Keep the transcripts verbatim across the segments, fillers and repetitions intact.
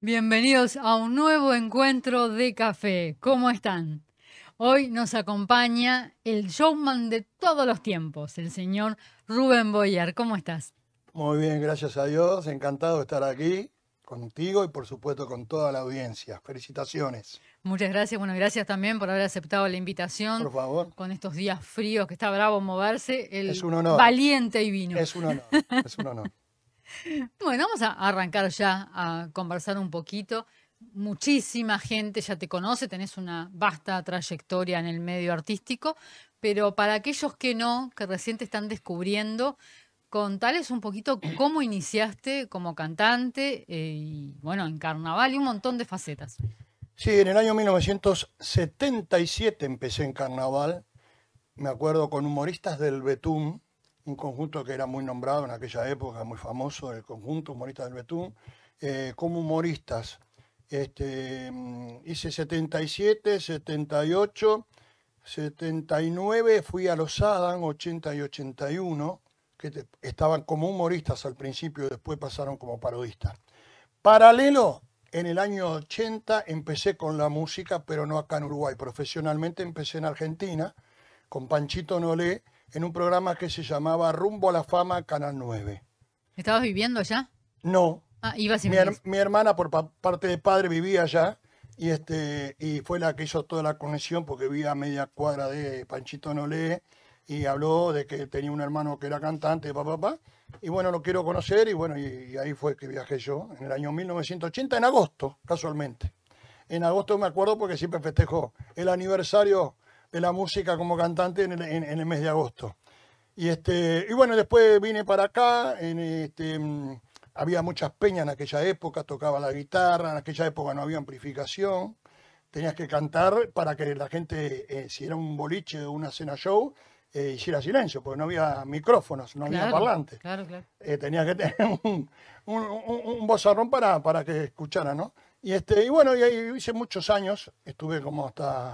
Bienvenidos a un nuevo encuentro de café. ¿Cómo están? Hoy nos acompaña el showman de todos los tiempos, el señor Rubén Boyer. ¿Cómo estás? Muy bien, gracias a Dios. Encantado de estar aquí contigo y por supuesto con toda la audiencia. Felicitaciones. Muchas gracias. Bueno, gracias también por haber aceptado la invitación Por favor, con estos días fríos que está bravo moverse. es El un honor, valiente y vino. es un honor, es un honor. Bueno, vamos a arrancar ya a conversar un poquito. Muchísima gente ya te conoce, tenés una vasta trayectoria en el medio artístico, pero para aquellos que no, que recién te están descubriendo, contales un poquito cómo iniciaste como cantante eh, y bueno, en carnaval y un montón de facetas. Sí, en el año mil novecientos setenta y siete empecé en carnaval. Me acuerdo con humoristas del Betún, un conjunto que era muy nombrado en aquella época, muy famoso, el conjunto Humoristas del Betún, eh, como humoristas. Este, mm, hice setenta y siete, setenta y ocho, setenta y nueve, fui a los Adán, ochenta y ochenta y uno, que te- estaban como humoristas al principio y después pasaron como parodistas. Paralelo, en el año ochenta empecé con la música, pero no acá en Uruguay. Profesionalmente empecé en Argentina, con Panchito Nolé, en un programa que se llamaba Rumbo a la Fama, Canal nueve. ¿Estabas viviendo allá? No, Ah, ibas y mi, her- venís. mi hermana por pa- parte de padre vivía allá y, este, y fue la que hizo toda la conexión porque vivía a media cuadra de Panchito Nolé y habló de que tenía un hermano que era cantante, papá, papá. Y bueno, lo quiero conocer y bueno, y, y ahí fue que viajé yo, en el año mil novecientos ochenta, en agosto, casualmente. En agosto me acuerdo porque siempre festejo el aniversario de la música como cantante en el, en- en el mes de agosto. Y, este, y bueno, después vine para acá, en este, mm, había muchas peñas en aquella época, tocaba la guitarra, en aquella época no había amplificación, tenías que cantar para que la gente, eh, si era un boliche o una cena show, eh, hiciera silencio, porque no había micrófonos, no había Claro, parlantes. claro, claro. Eh, tenías que tener un, un, un- un vozarrón para, para que escuchara, ¿no? Y, este, y bueno, y ahí hice muchos años, estuve como hasta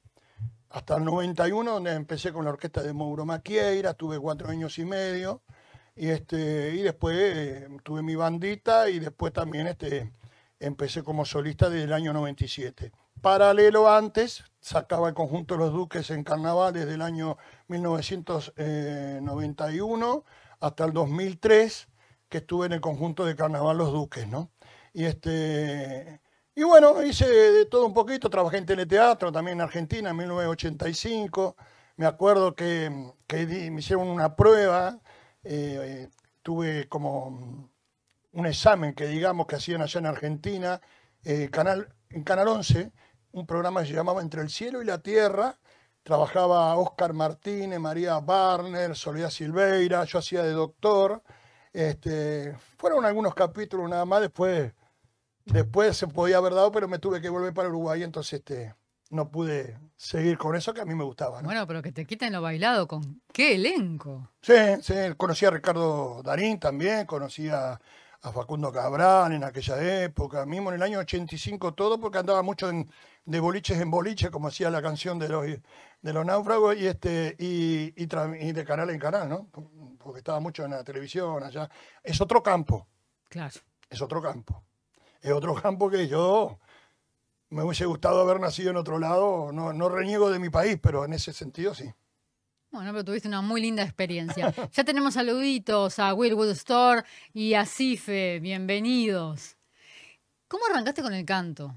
hasta el noventa y uno, donde empecé con la orquesta de Mauro Maquieira, tuve cuatro años y medio, y, este, y después eh, tuve mi bandita y después también este, empecé como solista desde el año noventa y siete. Paralelo antes, sacaba el conjunto Los Duques en carnaval desde el año mil novecientos noventa y uno hasta el dos mil tres, que estuve en el conjunto de carnaval Los Duques, ¿no? Y este, y bueno, hice de todo un poquito, trabajé en teleteatro también en Argentina en mil novecientos ochenta y cinco. Me acuerdo que, que di- me hicieron una prueba, eh, tuve como un examen que digamos que hacían allá en Argentina, eh, canal, en Canal once, un programa que se llamaba Entre el cielo y la tierra. Trabajaba Oscar Martínez, María Barner, Soledad Silveira, yo hacía de doctor. Este, fueron algunos capítulos nada más, después Después se podía haber dado, pero me tuve que volver para Uruguay, entonces este, no pude seguir con eso que a mí me gustaba, ¿no? Bueno, pero que te quiten lo bailado con qué elenco. Sí, sí, conocí a Ricardo Darín también, conocí a, a Facundo Cabral en aquella época, mismo en el año ochenta y cinco todo, porque andaba mucho en- de boliches en boliche, como hacía la canción de los, de los náufragos, y, este, y, y tra- y de canal en canal, ¿no? Porque estaba mucho en la televisión allá. Es otro campo, Claro. es otro campo. Es otro campo que yo me hubiese gustado haber nacido en otro lado, no, no reniego de mi país, pero en ese sentido sí. Bueno, pero tuviste una muy linda experiencia. Ya tenemos saluditos a Willwood Store y a Cife, bienvenidos. ¿Cómo arrancaste con el canto?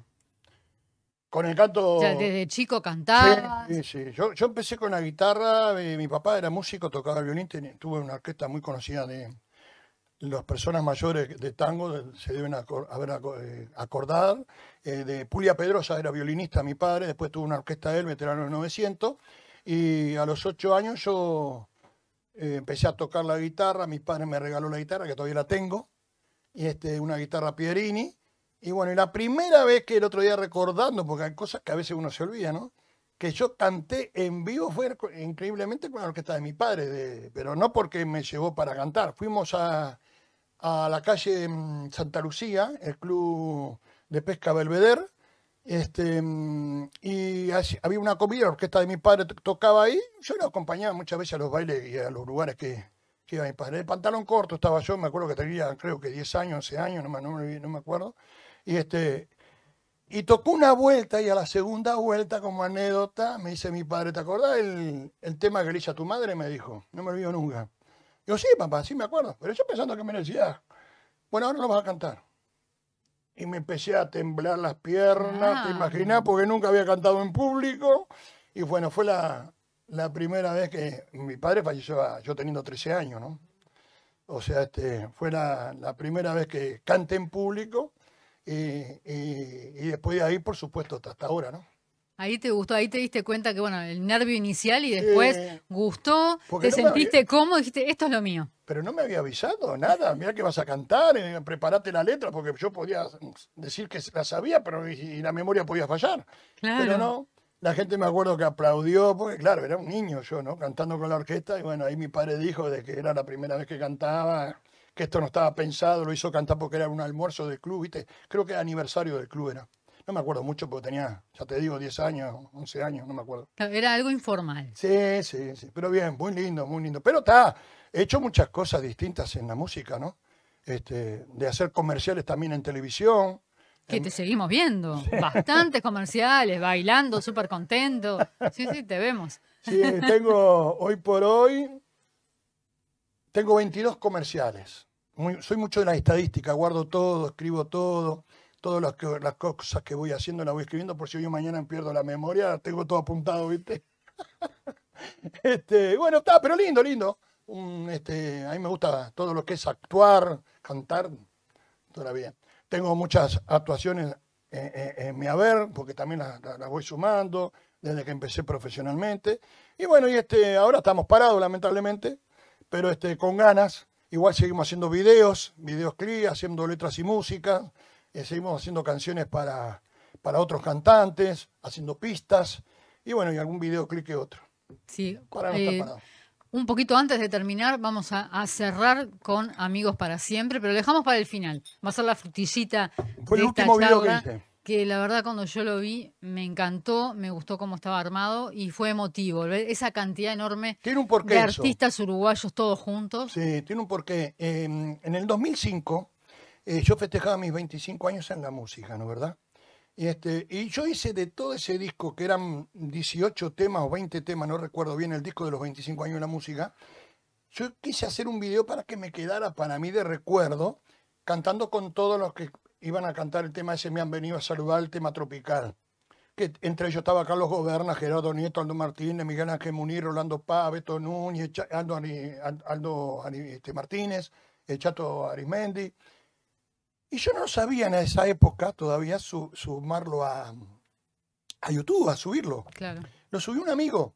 Con el Ya canto, desde chico sí, cantabas. sí, sí. Yo, yo empecé con la guitarra, eh, mi papá era músico, tocaba el violín, ten- tuve una orquesta muy conocida de las personas mayores de tango, de- se deben acor- haber aco- eh, acordar, eh, de Pulia Pedrosa, era violinista mi padre, después tuvo una orquesta él, veterano de novecientos, y a los ocho años yo eh, empecé a tocar la guitarra, mi padre me regaló la guitarra, que todavía la tengo, y este, una guitarra Pierini. Y bueno, y la primera vez que el otro día recordando, porque hay cosas que a veces uno se olvida, ¿no? Que yo canté en vivo fue co- increíblemente con la orquesta de mi padre, de- pero no porque me llevó para cantar. Fuimos a, a la calle mm, Santa Lucía, el club de pesca Belvedere, este, mm, y así- había una comida, la orquesta de mi padre to- tocaba ahí, yo lo acompañaba muchas veces a los bailes y a los lugares que, que iba mi padre. El pantalón corto estaba yo, me acuerdo que tenía creo que diez años, once años, no me, no me- no me acuerdo. Y este, y tocó una vuelta y a la segunda vuelta, como anécdota, me dice mi padre, ¿te acordás el, el tema que le hice a tu madre? Me dijo, no me olvido nunca. Yo, sí, papá, sí me acuerdo, pero yo pensando que me decía, bueno, ahora lo vas a cantar. Y me empecé a temblar las piernas, te Claro. imaginás, porque nunca había cantado en público. Y bueno, fue la, la primera vez que mi padre falleció, a- yo teniendo trece años, ¿no? O sea, este, fue la, la primera vez que canté en público y, y- y después de ahí, por supuesto, hasta, hasta ahora, ¿no? Ahí te gustó, ahí te diste cuenta que, bueno, el nervio inicial y Sí, después gustó, porque te no me había, sentiste cómodo, dijiste, esto es lo mío. pero no me había avisado nada. Mira que vas a cantar, eh, preparate la letra, porque yo podía decir que la sabía, pero y, y la memoria podía fallar. Pero Claro. no, la gente me acuerdo que aplaudió, porque claro, era un niño yo, ¿no? Cantando con la orquesta, y bueno, ahí mi padre dijo de que era la primera vez que cantaba, que esto no estaba pensado, lo hizo cantar porque era un almuerzo del club, ¿viste? Creo que aniversario del club era. No me acuerdo mucho porque tenía, ya te digo, diez años, once años, no me acuerdo. Claro, era algo informal. Sí, sí, sí, pero bien, muy lindo, muy lindo. Pero está, he hecho muchas cosas distintas en la música, ¿no? Este, de hacer comerciales también en televisión. Que Em, te seguimos viendo. Bastantes comerciales, bailando, súper contento. Sí, sí, te vemos. Sí, tengo, hoy por hoy, tengo veintidós comerciales. Muy- soy mucho de la estadística, guardo todo, escribo todo, todas las, que- las cosas que voy haciendo las voy escribiendo por si hoy o mañana pierdo la memoria, tengo todo apuntado, ¿viste? Este, bueno, está, pero lindo, lindo. Un, este, a mí me gusta todo lo que es actuar, cantar, todavía. Tengo muchas actuaciones en, en- en mi haber, porque también las, las- las voy sumando desde que empecé profesionalmente. Y bueno, y este, ahora estamos parados, lamentablemente, pero este, con ganas. Igual seguimos haciendo videos, videos clips, haciendo letras y música. eh, seguimos haciendo canciones para, para otros cantantes, haciendo pistas. Y bueno, y algún videoclip que otro, Sí, para no estar eh, parado. un poquito antes de terminar, vamos a, a cerrar con Amigos para Siempre, pero lo dejamos para el final. Va a ser la frutillita Fue el de esta último video que charla, hice. que la verdad cuando yo lo vi me encantó, me gustó cómo estaba armado y fue emotivo. Ver esa cantidad enorme Tiene un de porqué eso. artistas uruguayos todos juntos. Sí, tiene un porqué. Eh, en el dos mil cinco eh, yo festejaba mis veinticinco años en la música, ¿no verdad? Y, este, y yo hice de todo ese disco, que eran dieciocho temas o veinte temas, no recuerdo bien el disco de los veinticinco años de la música, yo quise hacer un video para que me quedara para mí de recuerdo, cantando con todos los que iban a cantar el tema ese, me han venido a saludar, el tema tropical. Que entre ellos estaba Carlos Goberna, Gerardo Nieto, Aldo Martínez, Miguel Ángel Munir, Rolando Paz, Beto Núñez, Cha- Aldo, Ari- Al- Aldo Ari- este, Martínez, el Chato Arismendi. Y yo no sabía en esa época todavía su- sumarlo a, a YouTube, a subirlo. Claro. Lo subió un amigo.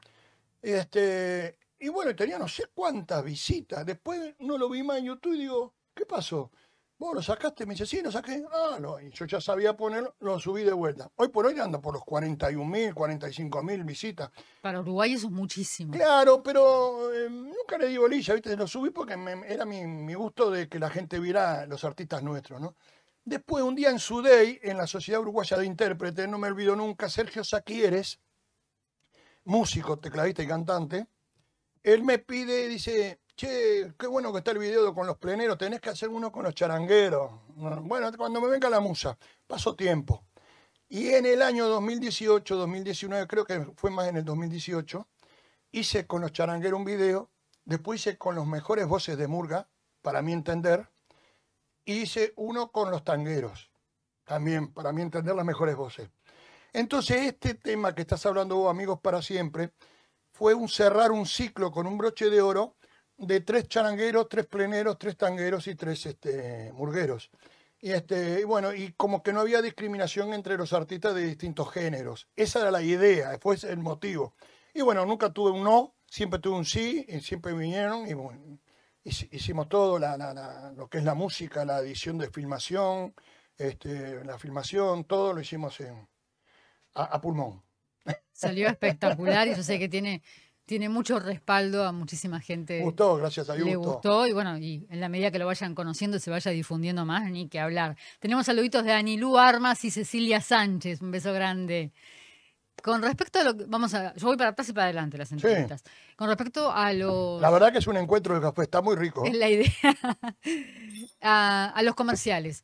Este, y bueno, tenía no sé cuántas visitas. Después no lo vi más en YouTube y digo, ¿qué pasó? ¿Vos lo sacaste? Me dice, sí, lo saqué. Ah, no, y yo ya sabía ponerlo, lo subí de vuelta. Hoy por hoy anda por los cuarenta y un mil, cuarenta y cinco mil visitas. Para Uruguay eso es muchísimo. Claro, pero eh, nunca le di bolilla, ¿viste? Lo subí porque me- era mi, mi gusto de que la gente viera los artistas nuestros, ¿no? Después, un día en Sudey, en la Sociedad Uruguaya de Intérpretes, no me olvido nunca, Sergio Saquieres, músico, tecladista y cantante, él me pide, dice, che, qué bueno que está el video con los pleneros, tenés que hacer uno con los charangueros. Bueno, cuando me venga la musa, pasó tiempo. Y en el año dos mil dieciocho, dos mil diecinueve, creo que fue más en el dos mil dieciocho, hice con los charangueros un video, después hice con los mejores voces de Murga, para mi entender, y hice uno con los tangueros, también, para mi entender, las mejores voces. Entonces, este tema que estás hablando vos, Amigos para Siempre, fue un cerrar un ciclo con un broche de oro de tres charangueros, tres pleneros, tres tangueros y tres este, murgueros. Y, este, y bueno, y como que no había discriminación entre los artistas de distintos géneros. Esa era la idea, fue el motivo. Y bueno, nunca tuve un no, siempre tuve un sí, y siempre vinieron, y bueno, hicimos todo, la, la, la, lo que es la música, la edición de filmación, este, la filmación, todo lo hicimos en, a, a pulmón. Salió espectacular y yo sé que tiene, tiene mucho respaldo, a muchísima gente Gustó, gracias a Dios le gustó. gustó y bueno, y en la medida que lo vayan conociendo y se vaya difundiendo más, ni que hablar. Tenemos saluditos de Anilú Armas y Cecilia Sánchez, un beso grande. Con respecto a lo que, vamos a, yo voy para atrás y para adelante las entrevistas. Sí. Con respecto a los... La verdad que es un encuentro de café, está muy rico. Es la idea. a, a los comerciales.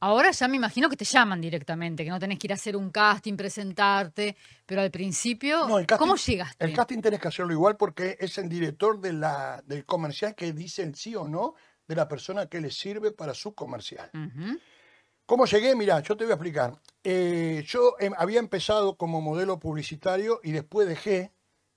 Ahora ya me imagino que te llaman directamente, que no tenés que ir a hacer un casting, presentarte, pero al principio, No, el casting, ¿cómo el llegaste? casting tenés que hacerlo igual porque es el director de la, del comercial que dice el sí o no de la persona que le sirve para su comercial. Ujú. ¿Cómo llegué? Mirá, yo te voy a explicar. Eh, yo em, había empezado como modelo publicitario y después dejé,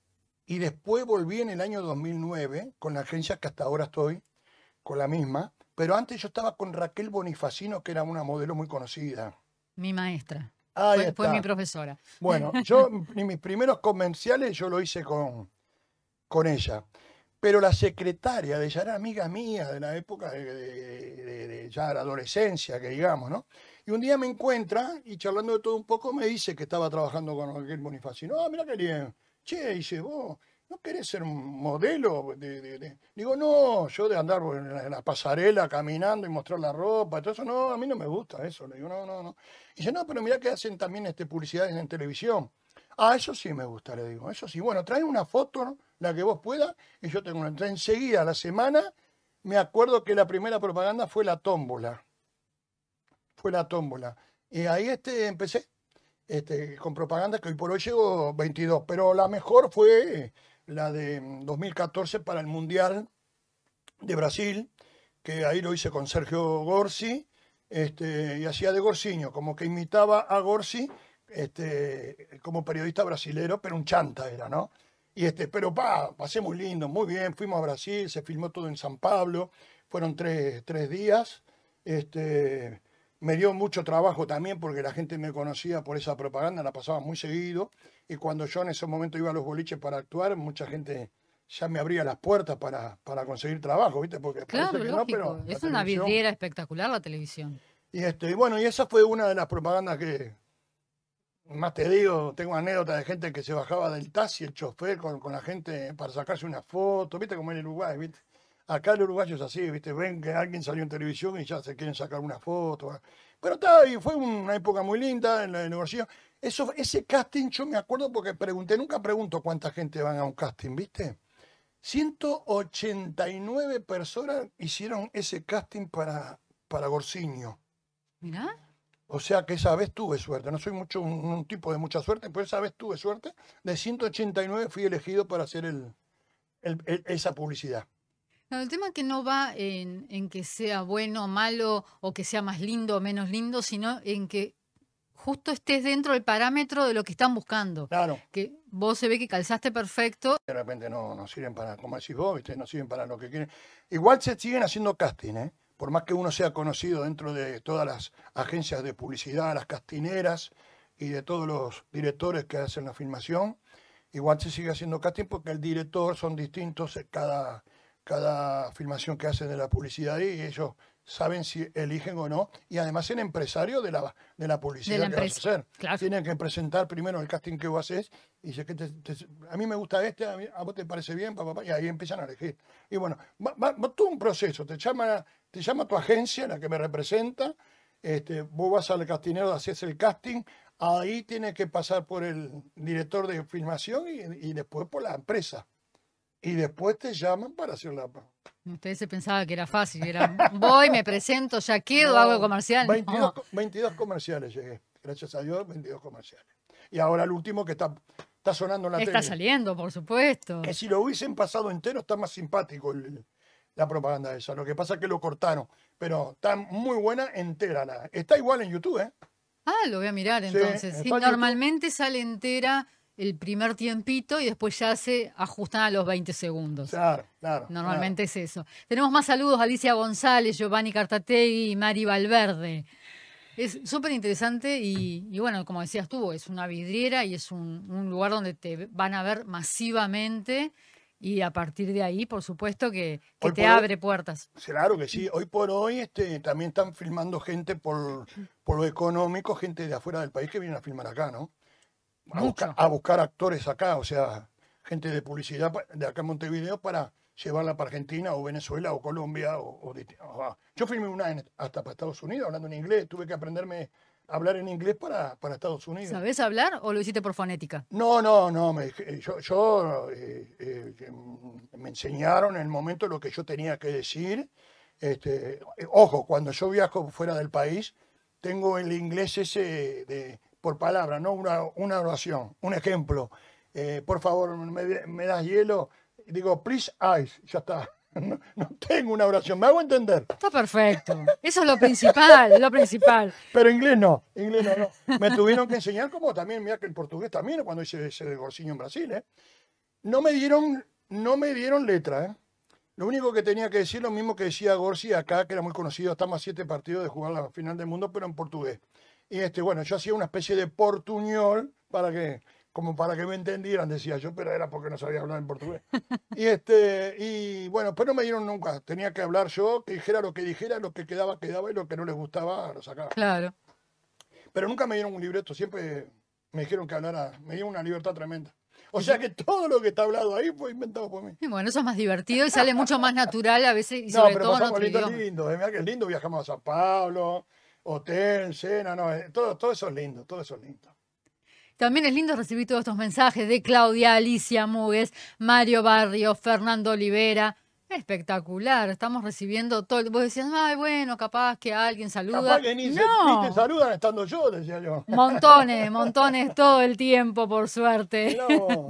y después volví en el año dos mil nueve con la agencia que hasta ahora estoy, con la misma, pero antes yo estaba con Raquel Bonifacino, que era una modelo muy conocida. Mi maestra, Ahí fue, fue mi está. profesora. Bueno, yo en mis primeros comerciales yo lo hice con, con ella. Pero la secretaria de ella era amiga mía de la época de, de- de- de ya la adolescencia, que digamos, ¿no? Y un día me encuentra y charlando de todo un poco me dice que estaba trabajando con Raquel Bonifacino. Ah, mira qué bien. Che, dice, vos, ¿no querés ser un modelo? De, de- de-?" Digo, no, yo de andar en la, en la pasarela caminando y mostrar la ropa, todo eso, no, a mí no me gusta eso. Le digo, no, no, no. Y dice, no, pero mira que hacen también este, publicidades en televisión. Ah, eso sí me gusta, le digo, eso sí. Bueno, trae una foto, ¿no? La que vos puedas, y yo tengo una. Entonces, enseguida, a la semana, me acuerdo que la primera propaganda fue la tómbola. Fue la tómbola. Y ahí este, empecé este, con propaganda que hoy por hoy llevo veintidós. Pero la mejor fue la de mm, dos mil catorce para el Mundial de Brasil, que ahí lo hice con Sergio Gorsi, este, y hacía de Gorsiño, como que imitaba a Gorsi, este, como periodista brasilero, pero un chanta era, ¿no? Y este, pero pa, pasé muy lindo, muy bien, fuimos a Brasil, se filmó todo en San Pablo, fueron tres, tres días, este, me dio mucho trabajo también porque la gente me conocía por esa propaganda, la pasaba muy seguido, y cuando yo en ese momento iba a los boliches para actuar, mucha gente ya me abría las puertas para, para conseguir trabajo, ¿viste? Porque parece Claro, que no, pero lógico. la Es una televisión. vidriera espectacular la televisión. Y este, bueno, y esa fue una de las propagandas que, más te digo, tengo anécdotas de gente que se bajaba del taxi, el chofer con, con la gente para sacarse una foto, ¿viste? Como en Uruguay, ¿viste? Acá el uruguayo es así, ¿viste? Ven que alguien salió en televisión y ya se quieren sacar una foto. ¿Va? Pero está, y fue una época muy linda en la negocio. Eso, ese casting yo me acuerdo porque pregunté, nunca pregunto cuánta gente van a un casting, ¿viste? ciento ochenta y nueve personas hicieron ese casting para, para Gorsiño. Mirá. O sea que esa vez tuve suerte. No soy mucho un, un tipo de mucha suerte, pero esa vez tuve suerte. De ciento ochenta y nueve fui elegido para hacer el, el- el- esa publicidad. No, el tema que no va en, en que sea bueno o malo, o que sea más lindo o menos lindo, sino en que justo estés dentro del parámetro de lo que están buscando. Claro, Que vos se ve que calzaste perfecto. de repente no, no sirven para, como decís vos, ¿viste? No sirven para lo que quieren. Igual se siguen haciendo casting, ¿eh? Por más que uno sea conocido dentro de todas las agencias de publicidad, las castineras y de todos los directores que hacen la filmación, igual se sigue haciendo casting porque el director son distintos en cada, cada filmación que hacen de la publicidad y ellos saben si eligen o no. Y además el empresario de la, de la De publicidad la que vas a empresa. hacer. Claro. Tienen que presentar primero el casting que vos haces y dice que te- te- a mí me gusta este, a, mí- a vos te parece bien, pa, pa, pa, y ahí empiezan a elegir. Y bueno, va, va- va todo un proceso. Te llama, te llama tu agencia, la que me representa, este, vos vas al castinero, haces el casting, ahí tiene que pasar por el director de filmación y, y después por la empresa. Y después te llaman para hacer la... Ustedes se pensaba que era fácil, era voy, me presento, ya quedo, hago el No, comercial. veintidós, No, co- veintidós comerciales llegué. Gracias a Dios, veintidós comerciales. Y ahora el último que está, está sonando en la está tele. saliendo, por supuesto. Que si lo hubiesen pasado entero está más simpático el- la propaganda esa. Lo que pasa es que lo cortaron. Pero está muy buena entera. La, está igual en YouTube, ¿eh? Ah, lo voy a mirar Sí, entonces. Sí, está en YouTube. normalmente sale entera el primer tiempito y después ya se ajustan a los veinte segundos. Claro, claro. Normalmente es eso. Tenemos más saludos: Alicia González, Giovanni Cartategui y Mari Valverde. Es súper interesante y, y bueno, como decías tú, es una vidriera y es un, un lugar donde te van a ver masivamente y a partir de ahí, por supuesto, que, que Hoy te por hoy, abre puertas. claro que sí. Hoy por hoy este, también están filmando gente por, por lo económico, gente de afuera del país que vienen a filmar acá, ¿no? A buscar, Mucho. a buscar actores acá, o sea, gente de publicidad pa- de acá en Montevideo para llevarla para Argentina o Venezuela o Colombia. O, o disti- o a- yo filmé una en- hasta para Estados Unidos hablando en inglés, tuve que aprenderme a hablar en inglés para, para Estados Unidos. ¿Sabés hablar o lo hiciste por fonética? No, no, no, me, dije- yo, yo eh, eh, que, mm, me enseñaron en el momento lo que yo tenía que decir. Este, eh, ojo, cuando yo viajo fuera del país, tengo el inglés ese de, por palabra, ¿no? Una, una oración, un ejemplo. Eh, por favor, me, me das hielo. Digo, please ice, ya está. No, no tengo una oración, me hago entender. Está perfecto. Eso es lo principal, lo principal. Pero inglés no, inglés no, no. Me tuvieron que enseñar como también, mira que el portugués también, cuando hice ese de Gorsinho en Brasil, ¿eh? No me dieron, no me dieron letra, ¿eh? Lo único que tenía que decir, lo mismo que decía Gorsi acá, que era muy conocido, estamos a siete partidos de jugar la final del mundo, pero en portugués. Y este, bueno, yo hacía una especie de portuñol para que, como para que me entendieran, decía yo, pero era porque no sabía hablar en portugués. Y este, y bueno, pero no me dieron nunca. Tenía que hablar yo, que dijera lo que dijera, lo que quedaba, quedaba, y lo que no les gustaba, lo sacaba. Claro. Pero nunca me dieron un libreto, siempre me dijeron que hablara, me dieron una libertad tremenda. O sea que todo lo que está hablado ahí fue inventado por mí. Y bueno, eso es más divertido y sale mucho más natural a veces, y No, sobre pero todo en pasamos otro lindo, idioma. lindo. eh, Mirá que es lindo, viajamos a San Pablo, hotel, cena, no, eh, todo, todo eso es lindo, todo eso es lindo. También es lindo recibir todos estos mensajes de Claudia, Alicia Mugues, Mario Barrio, Fernando Olivera. Espectacular, estamos recibiendo todo. Vos decías, ay, bueno, capaz que alguien saluda. Capaz que ni, se, ni te No, saludan estando yo, decía yo. montones, montones todo el tiempo, por suerte. Mirá vos,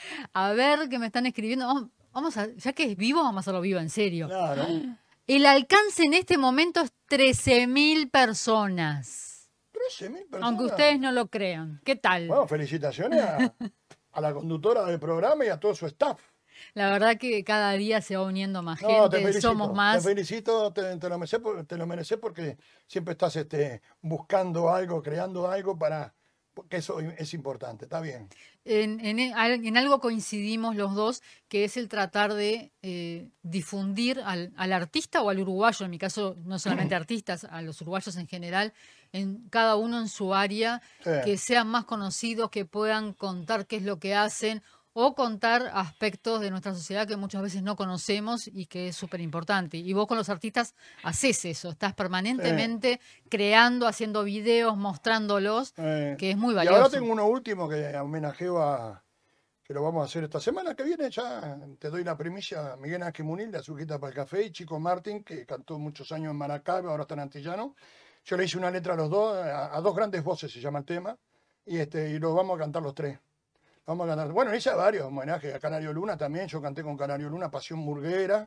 A ver qué me están escribiendo. Vamos, vamos a, ya que es vivo, vamos a hacerlo vivo, en serio. claro. El alcance en este momento es trece mil personas. trece mil personas. Aunque ustedes no lo crean. ¿Qué tal? Bueno, felicitaciones a, a la conductora del programa y a todo su staff. La verdad que cada día se va uniendo más No, te gente, felicito, somos más. te felicito, te, te lo mereces, por- te lo mereces porque siempre estás este, buscando algo, creando algo para, porque eso es importante, está bien. En, en e- al- en algo coincidimos los dos, que es el tratar de eh, difundir al, al artista o al uruguayo, en mi caso no solamente artistas, a los uruguayos en general, en cada uno en su área, Sí. que sean más conocidos, que puedan contar qué es lo que hacen o contar aspectos de nuestra sociedad que muchas veces no conocemos y que es súper importante. Y vos con los artistas haces eso, estás permanentemente creando, haciendo videos, mostrándolos, Eh, que es muy y ahora valioso. tengo uno último que homenajeo a, que lo vamos a hacer esta semana que viene, ya te doy la primicia, Miguel Ángel Munil de Azuquita para el Café y Chico Martín, que cantó muchos años en Maracaibo, ahora está en Antillano. Yo le hice una letra a los dos, a, a dos grandes voces se llama el tema, y, este, y lo vamos a cantar los tres. Vamos a cantar. Bueno, hice varios homenajes a Canario Luna también. Yo canté con Canario Luna, Pasión Murguera.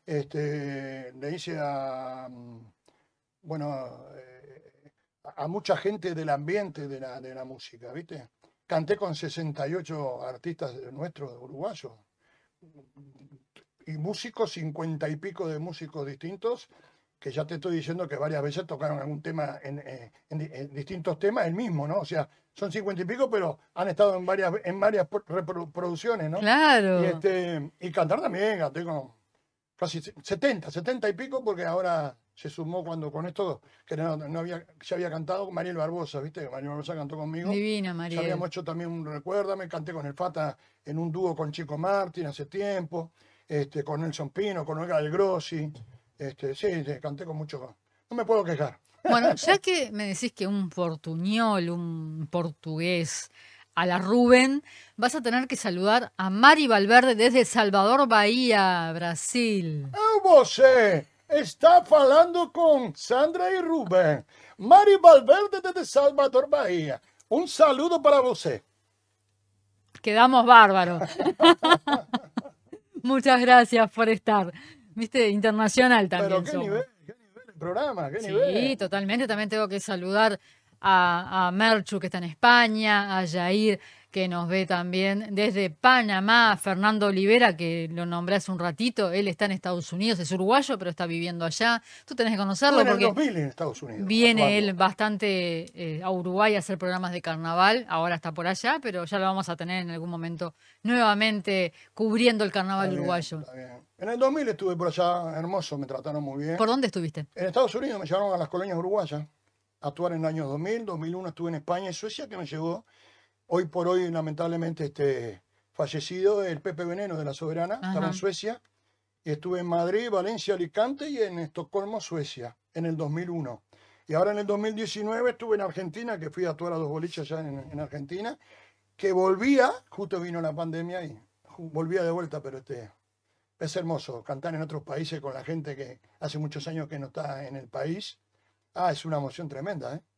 Este, le hice a, mm, bueno, eh, a, a mucha gente del ambiente de la, de la música, ¿viste? Canté con sesenta y ocho artistas nuestros, uruguayos. Y músicos, cincuenta y pico de músicos distintos, que ya te estoy diciendo que varias veces tocaron algún tema en, eh, en, en distintos temas, el mismo, ¿no? O sea, son cincuenta y pico, pero han estado en varias, en varias reproducciones, ¿no? Y, Claro. este, y cantar también, canté con casi setenta, setenta y pico, porque ahora se sumó cuando con esto, que no, no había, ya había cantado Mariel Barbosa, ¿viste? Mariel Barbosa cantó conmigo. Divina, Ya Mariel. habíamos hecho también un Recuérdame, canté con el Fata en un dúo con Chico Martín hace tiempo, este, con Nelson Pino, con Olga del Grossi. Este, sí, sí, canté con mucho. No me puedo quejar. Bueno, ya que me decís que un portuñol, un portugués a la Rubén, vas a tener que saludar a Mari Valverde desde Salvador Bahía, Brasil. Eu você está falando con Sandra y Rubén. Mari Valverde desde Salvador Bahía. Un saludo para você. Quedamos bárbaros. Muchas gracias por estar. Viste, internacional también Pero qué somos. nivel, qué nivel el programa, qué Sí, nivel. totalmente. También tengo que saludar a, a Merchu, que está en España, a Jair, que nos ve también desde Panamá, a Fernando Olivera, que lo nombré hace un ratito. Él está en Estados Unidos, es uruguayo, pero está viviendo allá. Tú tenés que conocerlo Estuve en el porque dos mil en Estados Unidos. viene él actuando. bastante eh, a Uruguay a hacer programas de carnaval. Ahora está por allá, pero ya lo vamos a tener en algún momento nuevamente cubriendo el Está carnaval bien, uruguayo. está bien. En el dos mil estuve por allá, hermoso, me trataron muy bien. ¿Por dónde estuviste? En Estados Unidos me llevaron a las colonias uruguayas a actuar en el año dos mil, dos mil uno estuve en España y Suecia, que me llevó, hoy por hoy lamentablemente este, fallecido, el Pepe Veneno de La Soberana, estaba en Ajá. Suecia, y estuve en Madrid, Valencia, Alicante y en Estocolmo, Suecia, en el dos mil uno. Y ahora en el dos mil diecinueve estuve en Argentina, que fui a actuar a dos boliches allá en, en Argentina, que volvía, justo vino la pandemia y ju- volvía de vuelta, pero este, es hermoso cantar en otros países con la gente que hace muchos años que no está en el país. Ah, es una emoción tremenda, ¿eh?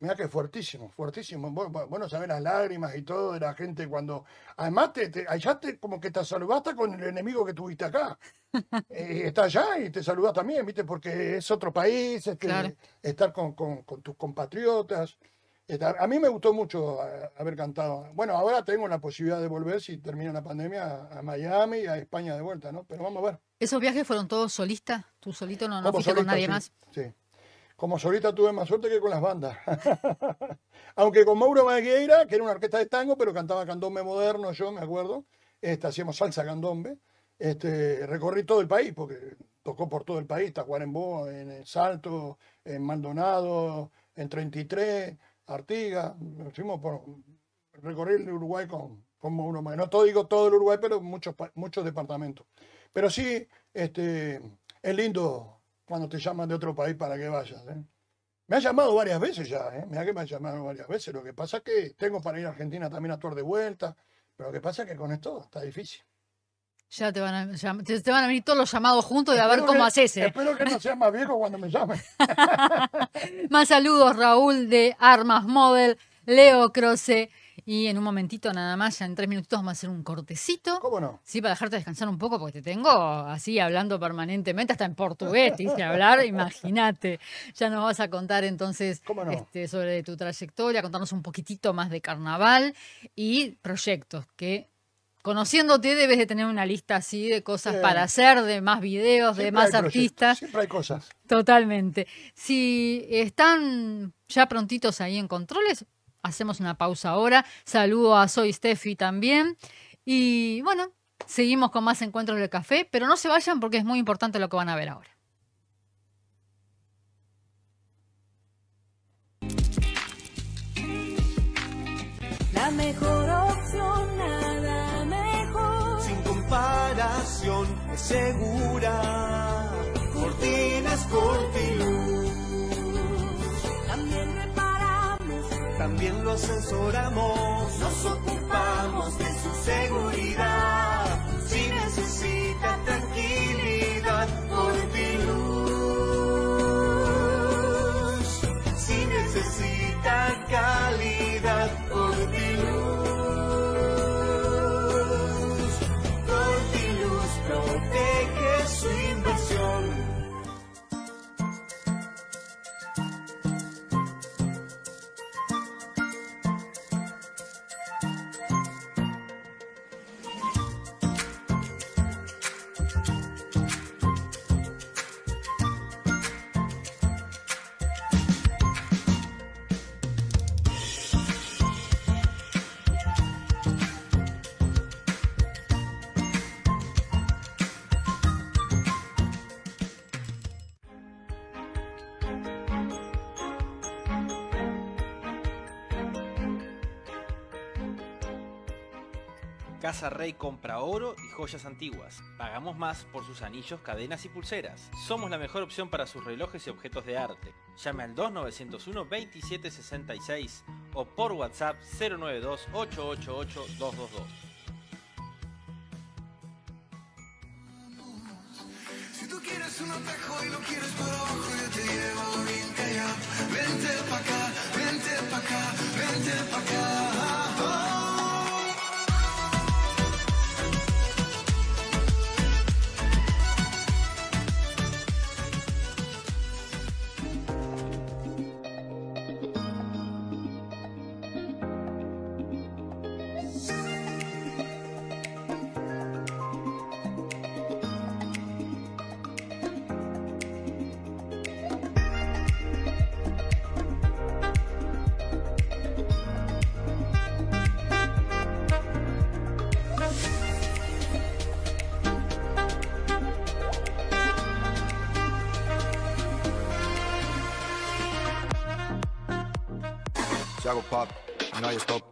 Mirá que fuertísimo, fuertísimo. Vos, vos- vos no sabés las lágrimas y todo de la gente cuando... Además, te, te, allá te, como que te saludaste con el enemigo que tuviste acá. Eh, está allá y te saludás también, ¿viste? Porque es otro país, este, Claro. estar con, con- con tus compatriotas. Está- a mí me gustó mucho eh, haber cantado. Bueno, ahora tengo la posibilidad de volver, si termina la pandemia, a, a Miami y a España de vuelta, ¿no? Pero vamos a ver. ¿Esos viajes fueron todos solistas? ¿Tú solito no, no Como fuiste con solista, nadie sí, más? sí. Como solista tuve más suerte que con las bandas. Aunque con Mauro Magueira, que era una orquesta de tango, pero cantaba candombe moderno, yo me acuerdo. Este, hacíamos salsa candombe. Este, recorrí todo el país, porque tocó por todo el país, Tacuarembó, en el Salto, en Maldonado, en treinta y tres, Artigas. Fuimos por, recorrí el Uruguay con, con Mauro Magueira. No todo, digo todo el Uruguay, pero muchos, pa- muchos departamentos. Pero sí, este, es lindo cuando te llaman de otro país para que vayas, ¿eh? Me ha llamado varias veces ya, ¿eh? Mira que me ha llamado varias veces. Lo que pasa es que tengo para ir a Argentina también a actuar de vuelta. Pero lo que pasa es que con esto está difícil. Ya te van a, llam- te, te van a venir todos los llamados juntos y a ver Espero cómo que- haces. ¿eh? Espero que no sea más viejo cuando me llamen. Más saludos, Raúl de Armas Model, Leo Croce. Y en un momentito nada más, ya en tres minutitos vamos a hacer un cortecito. ¿Cómo no? Sí, para dejarte descansar un poco, porque te tengo así hablando permanentemente, hasta en portugués te hice hablar, imagínate. Ya nos vas a contar entonces ¿Cómo no? este, sobre tu trayectoria, contarnos un poquitito más de carnaval y proyectos que, conociéndote, debes de tener una lista así de cosas Sí. para hacer, de más videos, de Siempre más hay proyectos, artistas. Siempre hay cosas. Totalmente. Si están ya prontitos ahí en controles, hacemos una pausa ahora. Saludo a Soy Steffi también. Y bueno, seguimos con más encuentros del café, pero no se vayan porque es muy importante lo que van a ver ahora. La mejor opción, nada mejor. Sin comparación, es segura. Cortinas Cortiluz. También reparamos, También lo asesoramos. Nos ocupamos de su seguridad. Si necesita tranquilidad, Cortiluz. Si necesita calidad, Cortiluz. Cortiluz protege su inversión. Casa Rey compra oro y joyas antiguas. Pagamos más por sus anillos, cadenas y pulseras. Somos la mejor opción para sus relojes y objetos de arte. Llame al dos nueve cero uno, veintisiete sesenta y seis o por WhatsApp cero nueve dos, ocho ocho ocho, dos dos dos. Si tú quieres un atajo y lo quieres por abajo, yo te llevo bien callado. Vente pa' acá, vente pa' acá, vente pa' acá. Si hago pop, no hay stop.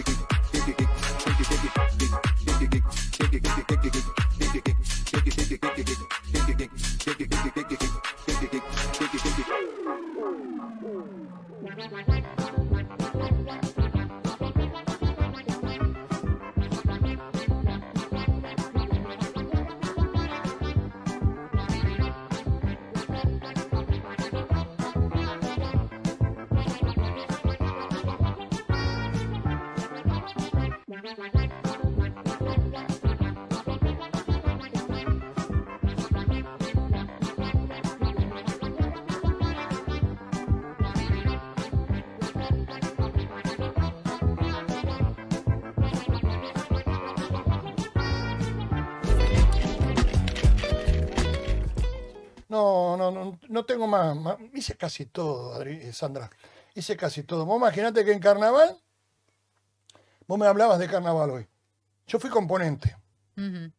No, no, no, no tengo más, más- Hice casi todo, Adri- eh, Sandra. Hice casi todo. Vos imaginate que en carnaval, vos me hablabas de carnaval hoy. Yo fui componente. Ujú.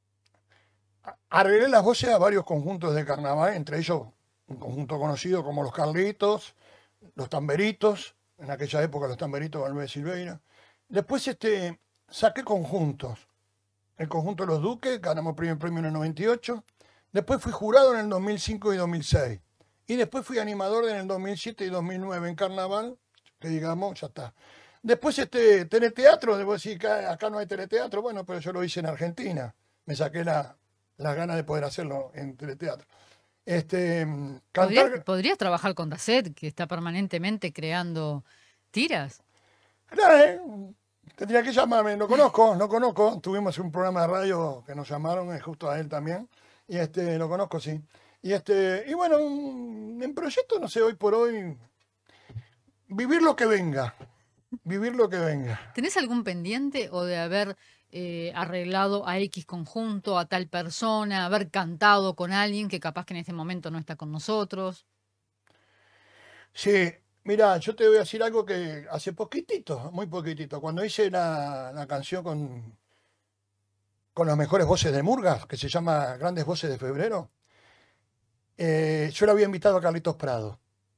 Arreglé las voces a varios conjuntos de carnaval, entre ellos un conjunto conocido como los Carlitos, los Tamberitos, en aquella época los Tamberitos de Luis Silveira. Después este, saqué conjuntos. El conjunto de los Duques, ganamos el primer premio en el noventa y ocho. Después fui jurado en el dos mil cinco y dos mil seis. Y después fui animador en el dos mil siete y dos mil nueve en carnaval, que digamos, ya está. Después este teleteatro, debo decir que acá no hay teleteatro, bueno, pero yo lo hice en Argentina. Me saqué la, las ganas de poder hacerlo en teleteatro. Este, ¿Podrías, cantar, podrías trabajar con Dasset, que está permanentemente creando tiras? eh, tendría que llamarme, lo conozco, lo conozco. Tuvimos un programa de radio que nos llamaron, es justo a él también. Y este, lo conozco, sí. Y este, y bueno, mm, en proyecto, no sé, hoy por hoy, vivir lo que venga. Vivir lo que venga. ¿Tenés algún pendiente o de haber eh, arreglado a X conjunto, a tal persona, haber cantado con alguien que capaz que en este momento no está con nosotros? Sí, mira, yo te voy a decir algo que hace poquitito, muy poquitito, cuando hice la, la canción con, con las mejores voces de Murgas, que se llama Grandes Voces de Febrero, eh, yo le había invitado a Carlitos Prado.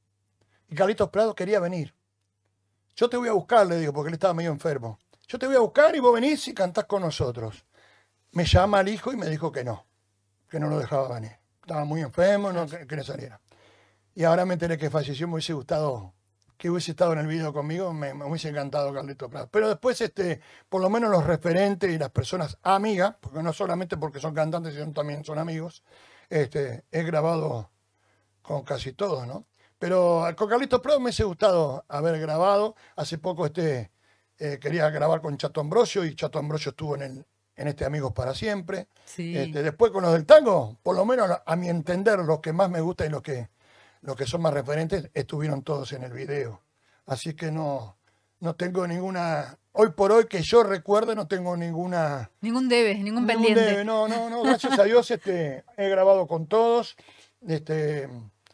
Y Carlitos Prado quería venir. Yo te voy a buscar, le digo, porque él estaba medio enfermo. Yo te voy a buscar y vos venís y cantás con nosotros. Me llama el hijo y me dijo que no, que no lo dejaba venir. Estaba muy enfermo, no que- quería salir. Y ahora me enteré que falleció, me hubiese gustado que hubiese estado en el video conmigo, me, me hubiese encantado Carlitos Prado. Pero después, este, por lo menos los referentes y las personas amigas, porque no solamente porque son cantantes, sino también son amigos, este, he grabado con casi todos, ¿no? Pero con Carlitos Prado me hubiese gustado haber grabado. Hace poco este, eh, quería grabar con Chato Ambrosio y Chato Ambrosio estuvo en, el, en este Amigos para Siempre. Sí. Este, después con los del tango, por lo menos a mi entender, los que más me gustan y los que, los que son más referentes, estuvieron todos en el video. Así que no, no tengo ninguna, hoy por hoy que yo recuerde, no tengo ninguna... Ningún debe, ningún ningún pendiente. debe. No, no, no, gracias a Dios este, he grabado con todos. Este,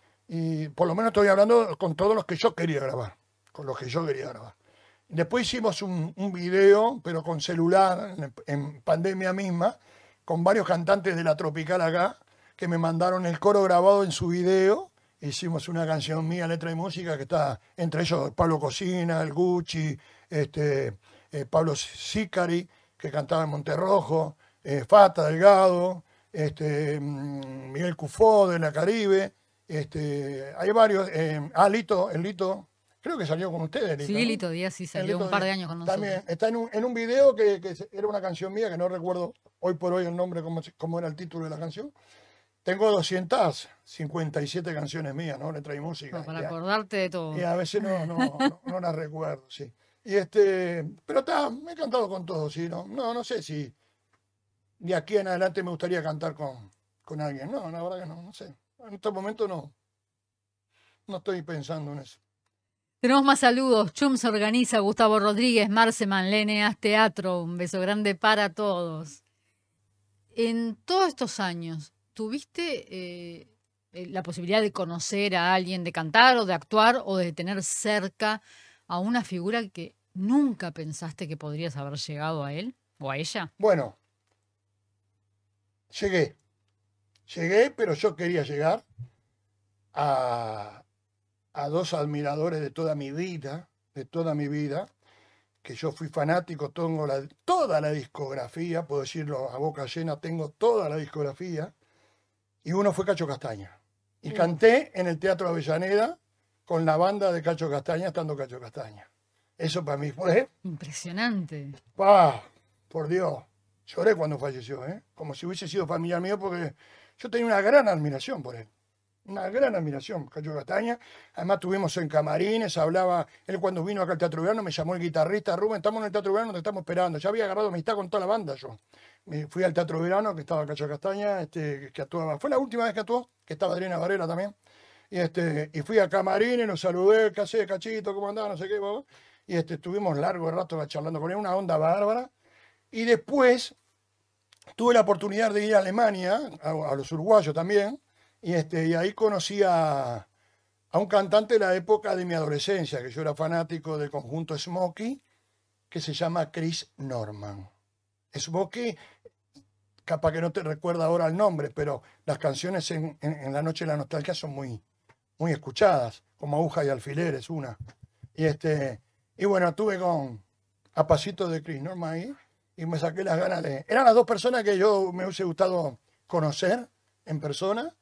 y por lo menos estoy hablando con todos los que yo quería grabar, con los que yo quería grabar. Después hicimos un, un video, pero con celular, en, en pandemia misma, con varios cantantes de la Tropical acá, que me mandaron el coro grabado en su video. Hicimos una canción mía, letra y música, que está entre ellos Pablo Cocina, el Gucci, este, eh, Pablo Sicari, que cantaba en Monterrojo, eh, Fata Delgado, este, mm, Miguel Cufó de la Caribe. Este, hay varios. Eh, ah, Lito, el Lito, creo que salió con ustedes. Lito, Sí, ¿no? Lito Díaz sí El salió Lito un par de Díaz. años con nosotros. También está en un, en un video que, que era una canción mía, que no recuerdo hoy por hoy el nombre, cómo, se- cómo era el título de la canción. Tengo doscientas cincuenta y siete canciones mías, ¿no? Letra y música. No, para Y a- acordarte de todo. y a veces no, no, no, no las recuerdo, sí. Y este, pero está, me he cantado con todos, sí, no, no, no sé si de aquí en adelante me gustaría cantar con, con alguien. No, la verdad que no, no sé. En este momento no, no estoy pensando en eso. Tenemos más saludos. Chum se organiza, Gustavo Rodríguez, Marceman, Leneas Teatro. Un beso grande para todos. En todos estos años, ¿tuviste eh, eh, la posibilidad de conocer a alguien, de cantar o de actuar o de tener cerca a una figura que nunca pensaste que podrías haber llegado a él o a ella? Bueno, llegué, llegué, pero yo quería llegar a, a dos admiradores de toda mi vida, de toda mi vida, que yo fui fanático, tengo la, toda la discografía, puedo decirlo a boca llena, tengo toda la discografía, y uno fue Cacho Castaña. Y canté en el Teatro Avellaneda con la banda de Cacho Castaña, estando Cacho Castaña. Eso para mí fue... Impresionante. ¡Pah! Por Dios, lloré cuando falleció, ¿eh? Como si hubiese sido familiar mío, porque yo tenía una gran admiración por él. Una gran admiración, Cacho Castaña. Además tuvimos en camarines, hablaba, él cuando vino acá al Teatro Verano me llamó el guitarrista, Rubén, estamos en el Teatro Verano, te estamos esperando. Ya había agarrado amistad con toda la banda yo. Me fui al Teatro Verano, que estaba Cacho Castaña, este, que actuaba. Fue la última vez que actuó, que estaba Adriana Varela también. Y, este, y fui a camarines, lo saludé, ¿qué hacés, Cachito? ¿Cómo andás? No sé qué, babá. Y este, estuvimos largo rato charlando con él, una onda bárbara. Y después tuve la oportunidad de ir a Alemania, a, a los uruguayos también, y, este, y ahí conocí a, a un cantante de la época de mi adolescencia, que yo era fanático del conjunto Smokey, que se llama Chris Norman. Smokey, capaz que no te recuerda ahora el nombre, pero las canciones en, en, en La Noche de la Nostalgia son muy, muy escuchadas, como Aguja y Alfileres, una. Y, este, y bueno, estuve con a pasito de Chris Norman ahí, y me saqué las ganas de... Eran las dos personas que yo me hubiese gustado conocer en persona,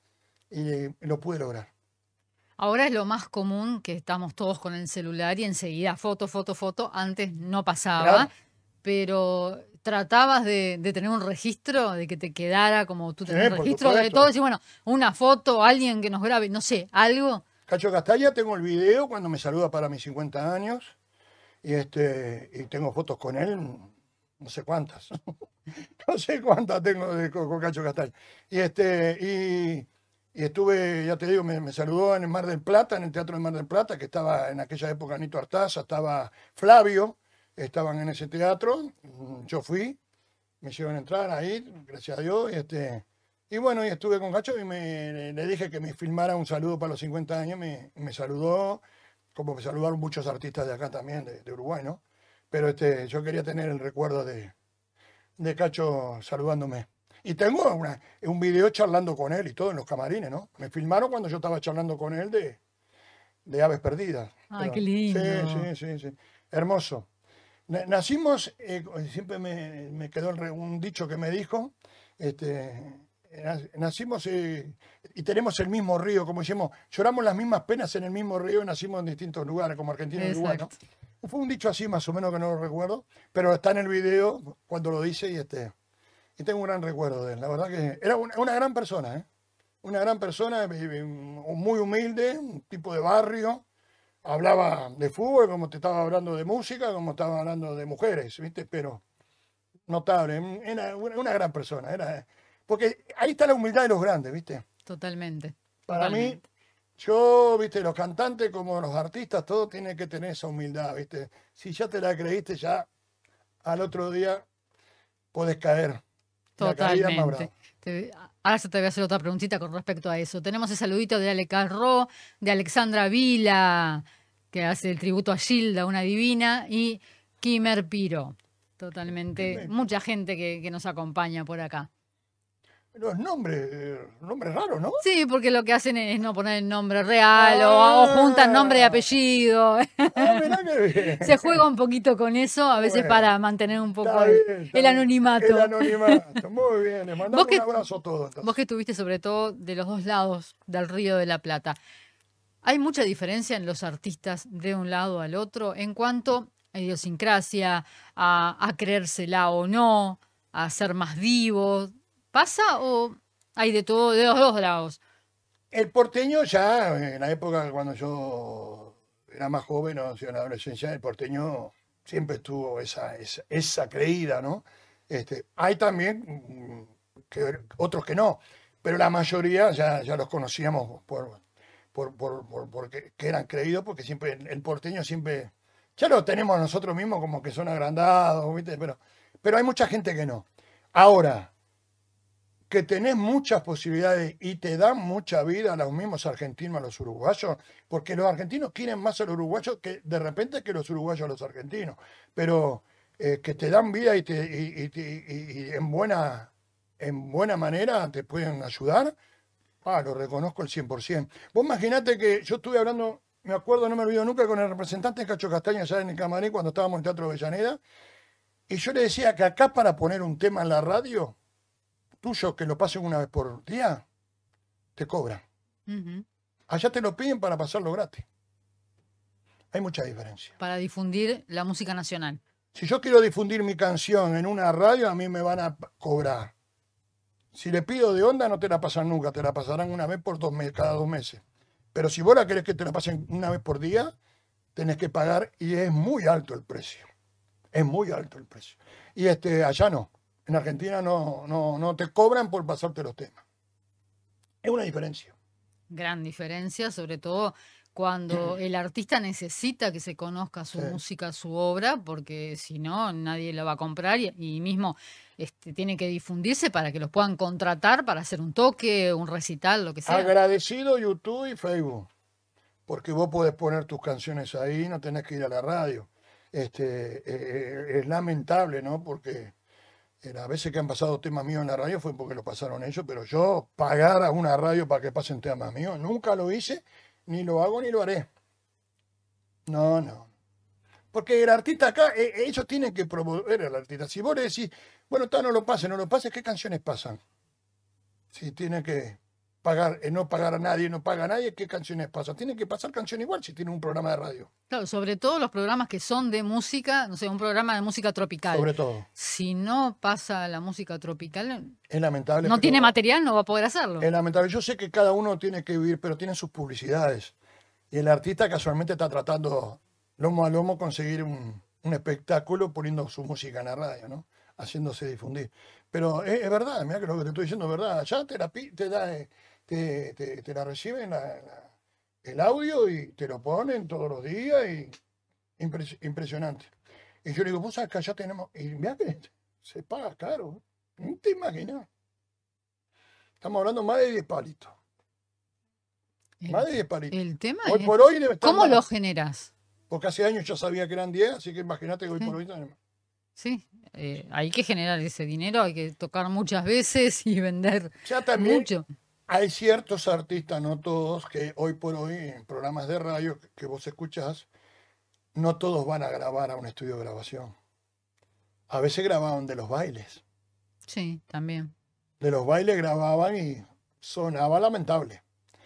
y lo pude lograr. Ahora es lo más común que estamos todos con el celular y enseguida foto, foto, foto. Antes no pasaba, Claro. pero tratabas de, de tener un registro, de que te quedara como tú Sí, tenés por registro de supuesto. todo. Decir, bueno, una foto, alguien que nos grabe, no sé, algo. Cacho Castaña, tengo el video cuando me saluda para mis cincuenta años, y, este, y tengo fotos con él, no sé cuántas. No sé cuántas tengo de, con, con Cacho Castaña. Y, este, y, y estuve, ya te digo, me, me saludó en el Mar del Plata, en el Teatro del Mar del Plata, que estaba en aquella época Nito Artaza, estaba Flavio, estaban en ese teatro. Yo fui, me hicieron entrar ahí, gracias a Dios. Y, este, y bueno, y estuve con Cacho y me, le dije que me filmara un saludo para los cincuenta años. Me, me saludó, como me saludaron muchos artistas de acá también, de, de Uruguay, ¿no? Pero este, yo quería tener el recuerdo de, de Cacho saludándome. Y tengo una, un video charlando con él y todo en los camarines, ¿no? Me filmaron cuando yo estaba charlando con él de, de Aves Perdidas. Ay, Pero- qué lindo. Sí, sí, sí, sí. Hermoso. Na- Nacimos, eh, siempre me, me quedó el re- un dicho que me dijo, este, nac- nacimos eh, y tenemos el mismo río, como decimos, lloramos las mismas penas en el mismo río y nacimos en distintos lugares, como Argentina y Uruguay, ¿no? Exacto. Fue un dicho así, más o menos, que no lo recuerdo, pero está en el video cuando lo dice y, este, y tengo un gran recuerdo de él. La verdad que era una, una gran persona, ¿eh? Una gran persona, eh, eh, muy humilde, un tipo de barrio. Hablaba de fútbol, como te estaba hablando de música, como estaba hablando de mujeres, ¿viste? Pero notable, era una, una gran persona. Era, porque ahí está la humildad de los grandes, ¿viste? Totalmente. Para mí, totalmente. yo, viste, los cantantes como los artistas, todos tienen que tener esa humildad, viste. Si ya te la creíste, ya al otro día podés caer. La caída es más Totalmente. brava. Te- ahora se te voy a hacer otra preguntita con respecto a eso. Tenemos el saludito de Ale Carró, de Alexandra Vila, que hace el tributo a Gilda, una divina, y Kimer Piro. Totalmente. Mucha gente que, que nos acompaña por acá. Los nombres, eh, nombres raros, ¿no? Sí, porque lo que hacen es no poner el nombre real o, o juntan nombre y apellido. Ah, mirá qué bien. Se juega un poquito con eso, a veces Bueno, para mantener un poco Está el, bien, está el bien. anonimato. El anonimato, muy bien. Les mandamos que- un abrazo a todos. entonces. Vos que estuviste sobre todo de los dos lados del Río de la Plata, ¿hay mucha diferencia en los artistas de un lado al otro en cuanto a idiosincrasia, a, a creérsela o no, a ser más vivos? ¿Pasa o hay de todo, de los dos lados? El porteño ya, en la época cuando yo era más joven, o sea, en la adolescencia, el porteño siempre estuvo esa, esa, esa creída, ¿no? Este, hay también mm, que, otros que no, pero la mayoría ya, ya los conocíamos por, por, por, por- porque que eran creídos, porque siempre el, el porteño siempre, ya lo tenemos nosotros mismos como que son agrandados, ¿viste? Pero, pero hay mucha gente que no. Ahora, que tenés muchas posibilidades y te dan mucha vida a los mismos argentinos, a los uruguayos, porque los argentinos quieren más a los uruguayos que de repente que los uruguayos a los argentinos, pero eh, que te dan vida y, te, y, y te- y- y en, buena, en buena manera te pueden ayudar, ah, lo reconozco el cien por ciento. Vos imaginate que yo estuve hablando me acuerdo, no me olvido nunca, con el representante Cacho Castaño allá en el camarín cuando estábamos en Teatro Avellaneda. Y yo le decía que acá para poner un tema en la radio, tuyo, que lo pasen una vez por día, te cobran. Ujú. Allá te lo piden para pasarlo gratis. Hay mucha diferencia. Para difundir la música nacional. Si yo quiero difundir mi canción en una radio, a mí me van a p- cobrar. Si le pido de onda, no te la pasan nunca, te la pasarán una vez por dos meses, cada dos meses. Pero si vos la querés que te la pasen una vez por día, tenés que pagar y es muy alto el precio. Es muy alto el precio. Y este, allá no. En Argentina no, no, no te cobran por pasarte los temas. Es una diferencia. Gran diferencia, sobre todo cuando el artista necesita que se conozca su Sí. música, su obra, porque si no, nadie la va a comprar y, y mismo este, tiene que difundirse para que los puedan contratar para hacer un toque, un recital, lo que sea. Agradecido YouTube y Facebook, porque vos podés poner tus canciones ahí, no tenés que ir a la radio. Este, eh, es lamentable, ¿no? Porque eh, las veces que han pasado temas míos en la radio fue porque lo pasaron ellos, pero yo pagar a una radio para que pasen temas míos, nunca lo hice, ni lo hago ni lo haré. No, no. Porque el artista acá, eh, ellos tienen que promover al artista. Si vos le decís, bueno, está, no lo pases, no lo pases, ¿qué canciones pasan? Si tiene que pagar, eh, no pagar a nadie, no paga a nadie, ¿qué canciones pasan? Tienen que pasar canciones igual si tienen un programa de radio, Claro, sobre todo los programas que son de música, no sé, un programa de música tropical. sobre todo. Si no pasa la música tropical, Es lamentable. no pero tiene material, no va a poder hacerlo. Es lamentable. Yo sé que cada uno tiene que vivir, pero tienen sus publicidades. Y el artista casualmente está tratando lomo a lomo conseguir un, un espectáculo poniendo su música en la radio, ¿no? Haciéndose difundir. Pero es, es verdad, mira que lo que te estoy diciendo es verdad. Allá te la, pi- te, da, eh, te, te, te la reciben la- la- el audio y te lo ponen todos los días y impres- impresionante. Y yo le digo, vos sabés que allá tenemos, y mira que se paga caro, no te imaginas. Estamos hablando más de diez palitos. Más de diez palitos. El tema Hoy es, por hoy debe estar ¿cómo más, lo generas? porque hace años yo sabía que eran diez, así que imagínate que hoy Sí. por hoy tenemos. Sí, eh, hay que generar ese dinero, hay que tocar muchas veces y vender Ya también mucho. hay ciertos artistas, no todos, que hoy por hoy en programas de radio que, que vos escuchás, no todos van a grabar a un estudio de grabación. A veces grababan de los bailes. Sí, también. De los bailes grababan y sonaba lamentable,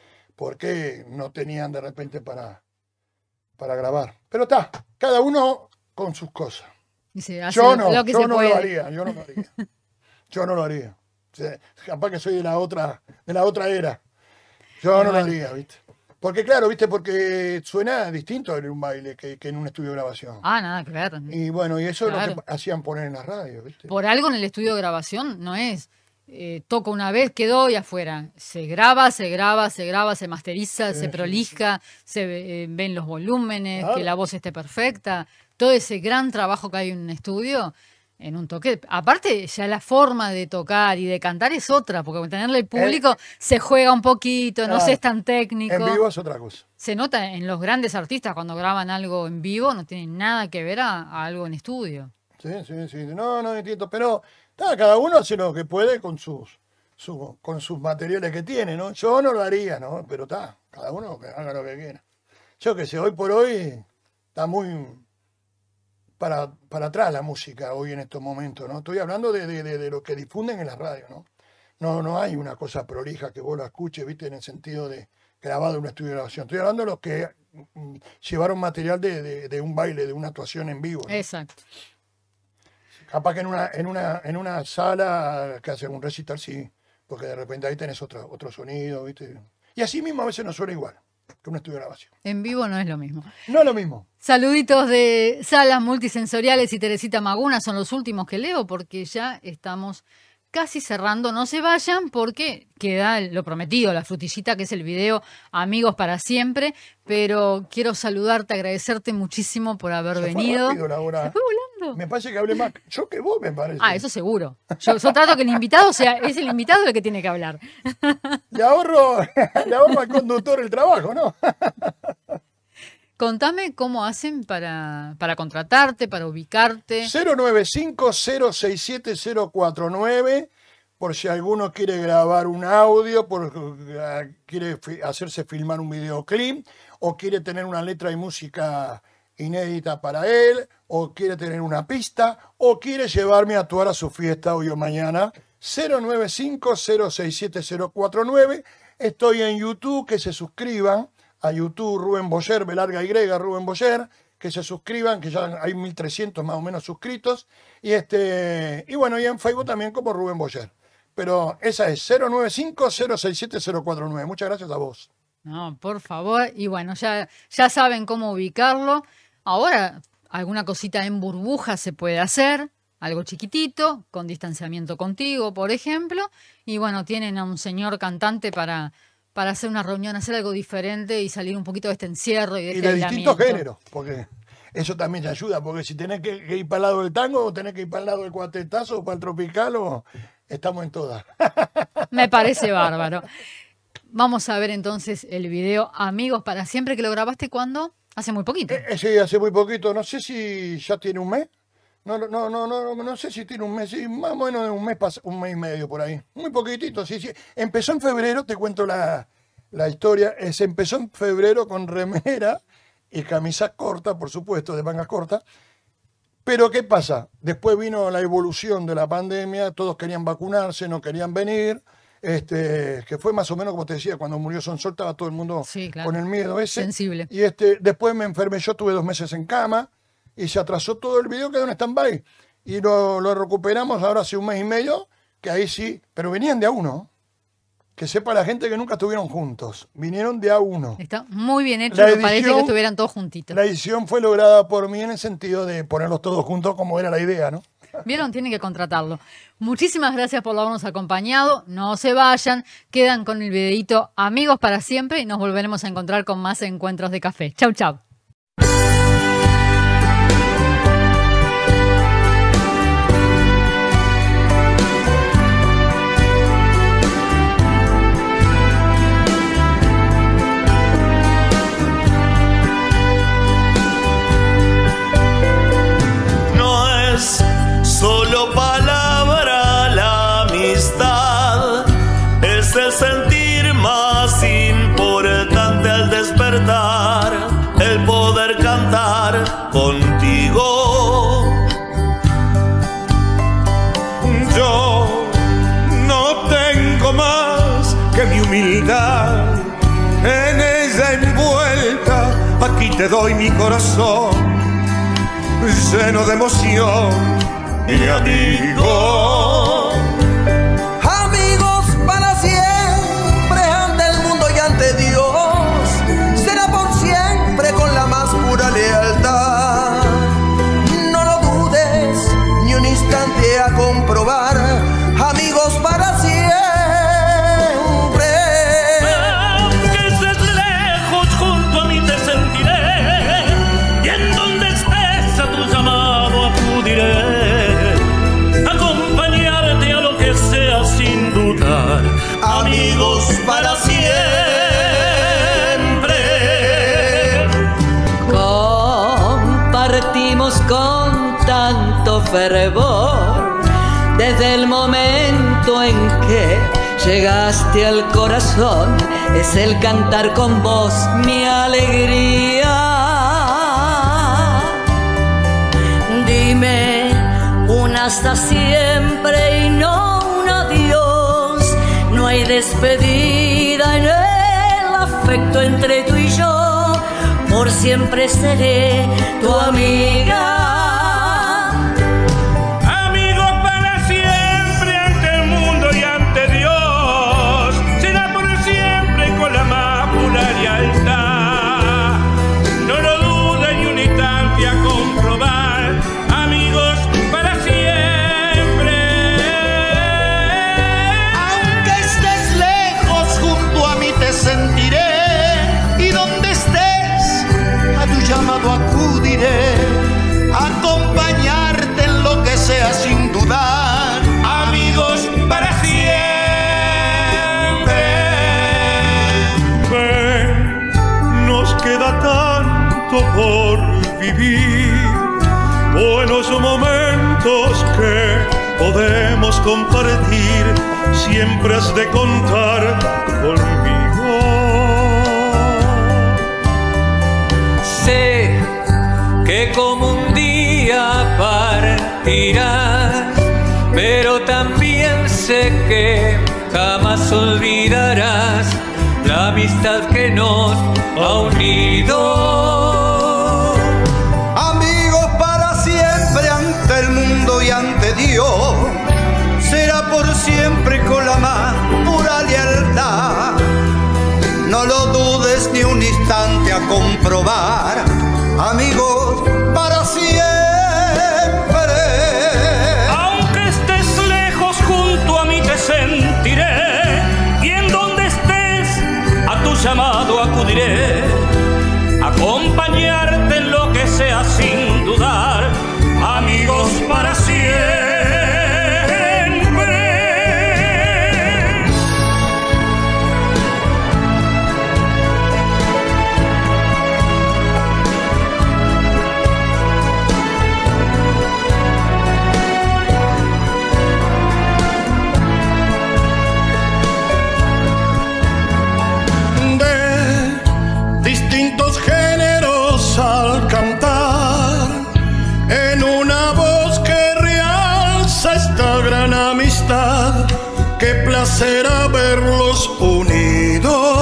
porque no tenían de repente para, para grabar. Pero está, cada uno con sus cosas. Y se hace Yo lo- no, lo que yo se no puede. lo haría, yo no lo haría. Yo no lo haría. O sea, capaz que soy de la otra, de la otra era. Yo no lo Bueno. haría, ¿viste? Porque claro, ¿viste? Porque suena distinto en un baile que, que en un estudio de grabación. Ah, nada que ver. Y bueno, y eso es lo Claro. que hacían poner en la radio, ¿viste? Por algo en el estudio de grabación no es eh, toco una vez, quedó y afuera. Se graba, se graba, se graba, se masteriza, Sí, se sí, prolija, se ve- eh, ven los volúmenes, Claro. que la voz esté perfecta. Todo ese gran trabajo que hay en un estudio, en un toque. Aparte, ya la forma de tocar y de cantar es otra, porque tenerle el público se juega un poquito, no Claro. se es tan técnico. En vivo es otra cosa. Se nota en los grandes artistas cuando graban algo en vivo, no tiene nada que ver a, a algo en estudio. Sí, sí, sí. No, no entiendo. Pero ta, cada uno hace lo que puede con sus, su- con sus materiales que tiene, ¿no? Yo no lo haría, ¿no? Pero está, cada uno que haga lo que quiera. Yo que sé, hoy por hoy está muy para, para atrás la música hoy en estos momentos, ¿no? Estoy hablando de, de, de, de lo que difunden en la radio, ¿no? No, no hay una cosa prolija que vos la escuches, ¿viste? En el sentido de grabado en un estudio de grabación. Estoy hablando de los que mm, llevaron material de, de, de un baile, de una actuación en vivo, ¿no? Exacto. Capaz que en una, en una, en una sala que hacen un recital, sí, porque de repente ahí tenés otro, otro sonido, ¿viste? Y así mismo a veces no suena igual que un estudio de grabación. En vivo no es lo mismo. No es lo mismo. Saluditos de Salas Multisensoriales y Teresita Maguna son los últimos que leo porque ya estamos casi cerrando. No se vayan porque queda lo prometido, la frutillita, que es el video Amigos para Siempre. Pero quiero saludarte, agradecerte muchísimo por haber Se fue venido. rápido la hora. Se fue volando. Me parece que hablé más yo que vos, me parece. Ah, eso seguro. Yo, yo trato que el invitado sea, es el invitado el que tiene que hablar. Le ahorro, le ahorro al conductor el trabajo, ¿no? Contame cómo hacen para, para contratarte, para ubicarte. cero nueve cinco cero seis siete cero cuatro nueve por si alguno quiere grabar un audio, por, quiere fi- hacerse filmar un videoclip, o quiere tener una letra y música inédita para él, o quiere tener una pista, o quiere llevarme a actuar a su fiesta hoy o mañana. cero nueve cinco, cero seis siete, cero cuatro nueve. Estoy en YouTube, que se suscriban a YouTube Rubén Boyer, B larga Y, Rubén Boyer, que se suscriban, que ya hay mil trescientos más o menos suscritos. Y, este, y bueno, y en Facebook también como Rubén Boyer. Pero esa es cero nueve cinco, cero seis siete, cero cuatro nueve. Muchas gracias a vos. No, por favor. Y bueno, ya, ya saben cómo ubicarlo. Ahora, alguna cosita en burbuja se puede hacer, algo chiquitito, con distanciamiento contigo, por ejemplo. Y bueno, tienen a un señor cantante para, para hacer una reunión, hacer algo diferente y salir un poquito de este encierro y de Y este de distintos aislamiento. géneros, porque eso también te ayuda, porque si tenés que, que ir para el lado del tango, o tenés que ir para el lado del cuartetazo, o para el tropical, o estamos en todas. Me parece bárbaro. Vamos a ver entonces el video Amigos para Siempre, que lo grabaste cuando? Hace muy poquito. Eh, sí, hace muy poquito, no sé si ya tiene un mes. No, no, no, no, no, no sé si tiene un mes, sí, más o menos un mes, pas- un mes y medio por ahí. Muy poquitito, sí, sí. Empezó en febrero, te cuento la, la historia. Eh, Se empezó en febrero con remera y camisa corta, por supuesto, de mangas cortas. Pero ¿qué pasa? Después vino la evolución de la pandemia, todos querían vacunarse, no querían venir. Este, que fue más o menos como te decía, cuando murió Sonsol estaba todo el mundo Sí, claro. con el miedo ese. Sensible. Y este, después me enfermé, yo tuve dos meses en cama y se atrasó todo el video, quedó en stand-by. Y lo, lo recuperamos ahora hace un mes y medio, que ahí sí, pero venían de a uno. Que sepa la gente que nunca estuvieron juntos, vinieron de a uno. Está muy bien hecho, La me parece que edición- estuvieran todos juntitos. La edición fue lograda por mí en el sentido de ponerlos todos juntos como era la idea, ¿no? ¿Vieron? Tienen que contratarlo. Muchísimas gracias por habernos acompañado. No se vayan, quedan con el videito Amigos para Siempre y nos volveremos a encontrar con más encuentros de café. Chau, chau. No es solo palabra la amistad, es el sentir más importante al despertar, el poder cantar contigo. Yo no tengo más que mi humildad, en ella envuelta, aquí te doy mi corazón, lleno de emoción, mi amigo. Amigos para siempre, ante el mundo y ante Dios, será por siempre con la más pura lealtad. No lo dudes ni un instante a comprobar, amigos para siempre. Aunque estés lejos, junto a mí te sentiré, y en donde estés a tu llamado acudiré, acompañarte a lo que sea sin dudar, amigos para siempre. Compartimos con tanto fervor desde el momento en que llegaste al corazón, es el cantar con vos mi alegría. Dime un hasta siempre y no un adiós, no hay despedida en el afecto entre tú y yo, por siempre seré tu amiga. Amigos para siempre, ante el mundo y ante Dios, será por siempre con la más pura lealtad. No lo dudes ni un instante a comprobar, amigos para siempre. Aunque estés lejos, junto a mí te sentiré, y donde estés, a tu llamado acudiré, acompañarte en lo que sea sin dudar, Amigos para siempre. Ven, nos queda tanto por vivir, buenos momentos que podemos compartir, siempre has de contar conmigo. Sé que como un día partirás, pero también sé que jamás olvidarás la amistad que nos ha unido. Amigos para siempre ante el mundo y ante Dios, será por siempre con la más pura lealtad. No lo dudes ni un instante a comprobar, amigos para siempre. Aunque estés lejos, junto a mí te sentiré, y en donde estés a tu llamado acudiré, acompañarte en lo que sea sin dudar, amigos para siempre. Al cantar en una voz que realza esta gran amistad, qué placer haberlos unido.